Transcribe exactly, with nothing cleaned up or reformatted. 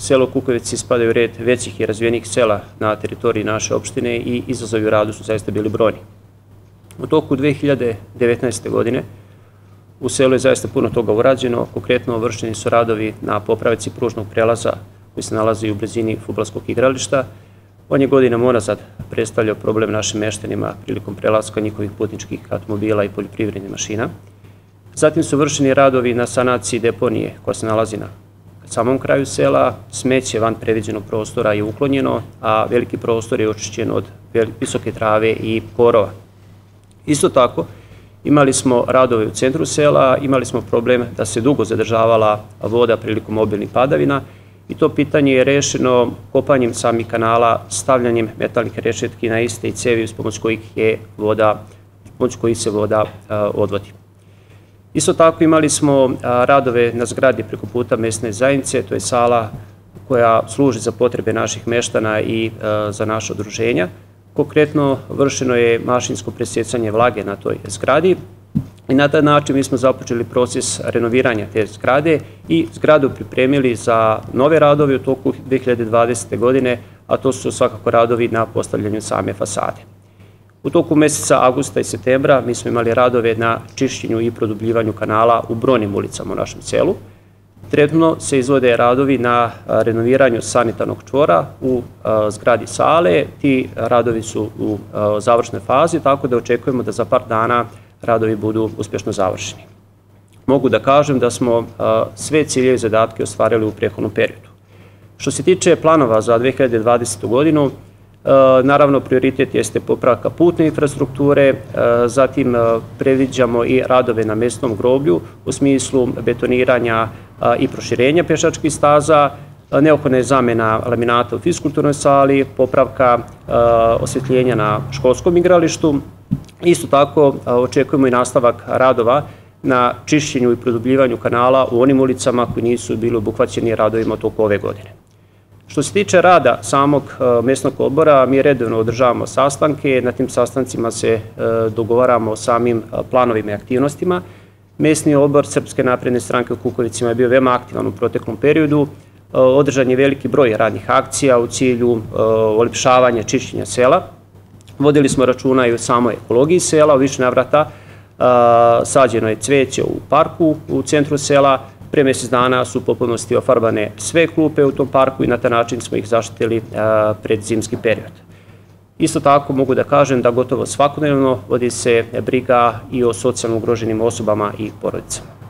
Selo Kukovici spada u red većih i razvijenih sela na teritoriji naše opštine i izazovi u radu su zaista bili brojni. U toku dve hiljade devetnaeste. godine u selu je zaista puno toga urađeno. Konkretno vršeni su radovi na popravici pružnog prelaza koji se nalazi u blizini fudbalskog igrališta. On je godinama unazad predstavljao problem našim meštanima prilikom prelaska njihovih putničkih automobila i poljoprivrednih mašina. Zatim su vršeni radovi na sanaciji deponije koja se nalazi na samom kraju sela. Smeće van predviđenog prostora je uklonjeno, a veliki prostor je očišćen od visoke trave i korova. Isto tako, imali smo radove u centru sela, imali smo problem da se dugo zadržavala voda prilikom obilnih padavina i to pitanje je rešeno kopanjem samih kanala, stavljanjem metalnih rešetki na iste i cevi uz pomoć kojih je voda, pomoć kojih se voda odvodi. Isto tako imali smo radove na zgradi preko puta mesne zajednice, to je sala koja služi za potrebe naših meštana i za naše udruženja. Konkretno vršeno je mašinsko presjecanje vlage na toj zgradi i na taj način mi smo započeli proces renoviranja te zgrade i zgradu pripremili za nove radove u toku dve hiljade dvadesete. godine, a to su svakako radovi na postavljanju same fasade. U toku meseca avgusta i septembra mi smo imali radove na čišćenju i produbljivanju kanala u brojnim ulicama u našem selu. Trenutno se izvode radovi na renoviranju sanitarnog čvora u zgradi sale. Ti radovi su u završnoj fazi, tako da očekujemo da za par dana radovi budu uspješno završeni. Mogu da kažem da smo sve ciljeve i zadatke ostvarili u prethodnom periodu. Što se tiče planova za dve hiljade dvadesetu. godinu, naravno, prioritet jeste popravka putne infrastrukture, zatim predviđamo i radove na mesnom groblju u smislu betoniranja i proširenja pešačkih staza, neophodna je zamena laminata u fiskulturnoj sali, popravka osvetljenja na školskom igralištu. Isto tako očekujemo i nastavak radova na čišćenju i produbljivanju kanala u onim ulicama koji nisu bili obuhvaćeni radovima toku ove godine. Što se tiče rada samog mesnog odbora, mi redovno održavamo sastanke, na tim sastancima se dogovaramo o samim planovima i aktivnostima. Mesni odbor Srpske napredne stranke u Kukovicima je bio veoma aktivan u proteklom periodu. Održan je veliki broj radnih akcija u cilju olepšavanja, čišćenja sela. Vodili smo računa i o samoj ekologiji sela, u više navrata sađeno je cveće u parku u centru sela. Pre mjesec dana su u potpunosti ofarbane sve klupe u tom parku i na taj način smo ih zaštitili pred zimski period. Isto tako mogu da kažem da gotovo svakodnevno vodi se briga i o socijalno ugroženim osobama i porodicama.